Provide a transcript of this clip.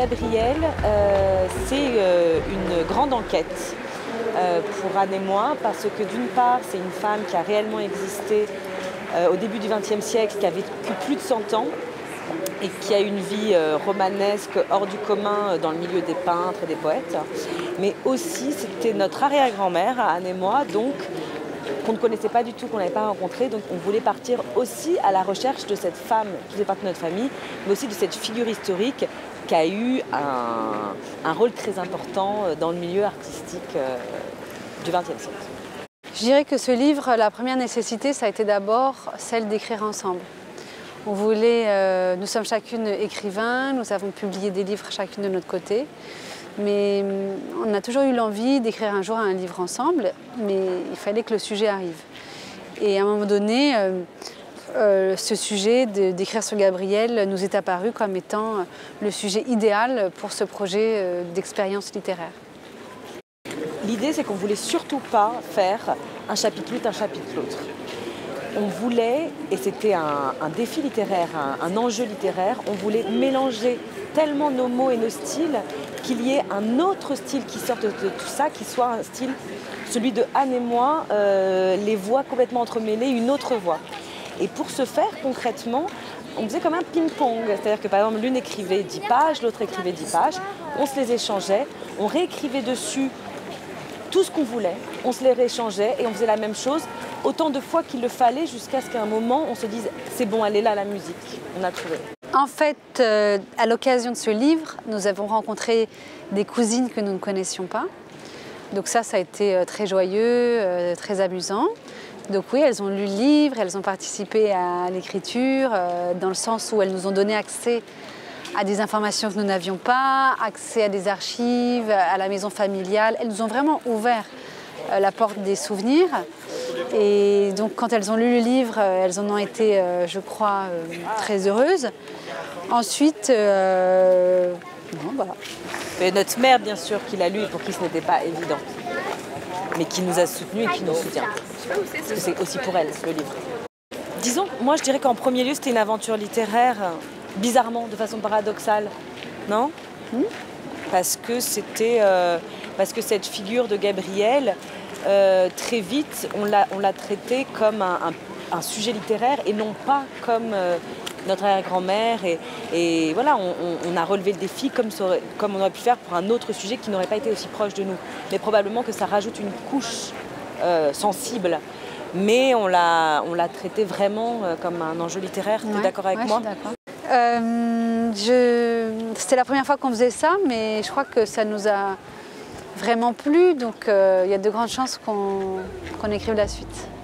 Gabrielle, c'est une grande enquête pour Anne et moi, parce que d'une part, c'est une femme qui a réellement existé au début du XXe siècle, qui a vécu plus de 100 ans et qui a une vie romanesque hors du commun dans le milieu des peintres et des poètes. Mais aussi, c'était notre arrière-grand-mère, Anne et moi, donc qu'on ne connaissait pas du tout, qu'on n'avait pas rencontrée. Donc on voulait partir aussi à la recherche de cette femme qui faisait partie de notre famille, mais aussi de cette figure historique qui a eu un rôle très important dans le milieu artistique du XXe siècle. Je dirais que ce livre, la première nécessité, ça a été d'abord celle d'écrire ensemble. On voulait, nous sommes chacune écrivains, nous avons publié des livres chacune de notre côté, mais on a toujours eu l'envie d'écrire un jour un livre ensemble, mais il fallait que le sujet arrive. Et à un moment donné, ce sujet d'écrire sur Gabrielle nous est apparu comme étant le sujet idéal pour ce projet d'expérience littéraire. L'idée, c'est qu'on ne voulait surtout pas faire un chapitre l'un, un chapitre l'autre. On voulait, et c'était un défi littéraire, un enjeu littéraire, on voulait mélanger tellement nos mots et nos styles qu'il y ait un autre style qui sorte de tout ça, qui soit un style, celui de Anne et moi, les voix complètement entremêlées, une autre voix. Et pour ce faire, concrètement, on faisait comme un ping-pong, c'est-à-dire que par exemple l'une écrivait 10 pages, l'autre écrivait 10 pages, on se les échangeait, on réécrivait dessus tout ce qu'on voulait, on se les rééchangeait et on faisait la même chose autant de fois qu'il le fallait jusqu'à ce qu'à un moment on se dise c'est bon, elle est là la musique, on a trouvé. En fait, à l'occasion de ce livre, nous avons rencontré des cousines que nous ne connaissions pas. Donc ça a été très joyeux, très amusant. Donc oui, elles ont lu le livre, elles ont participé à l'écriture, dans le sens où elles nous ont donné accès à des informations que nous n'avions pas, accès à des archives, à la maison familiale. Elles nous ont vraiment ouvert la porte des souvenirs. Et donc quand elles ont lu le livre, elles en ont été, je crois, très heureuses. Ensuite, bon, voilà. Et notre mère, bien sûr, qui l'a lu et pour qui ce n'était pas évident, mais qui nous a soutenus et qui nous soutient. Parce que c'est aussi pour elle, le livre. Disons, moi je dirais qu'en premier lieu, c'était une aventure littéraire, bizarrement, de façon paradoxale, non ? Parce que c'était, parce que cette figure de Gabrielle, très vite, on l'a traitée comme un sujet littéraire et non pas comme notre arrière-grand-mère. Et voilà, on a relevé le défi comme on aurait pu faire pour un autre sujet qui n'aurait pas été aussi proche de nous. Mais probablement que ça rajoute une couche sensible. Mais on l'a traité vraiment comme un enjeu littéraire. Tu es d'accord avec moi ? Je suis d'accord. C'était la première fois qu'on faisait ça, mais je crois que ça nous a vraiment plu. Donc il y a de grandes chances qu'on écrive la suite.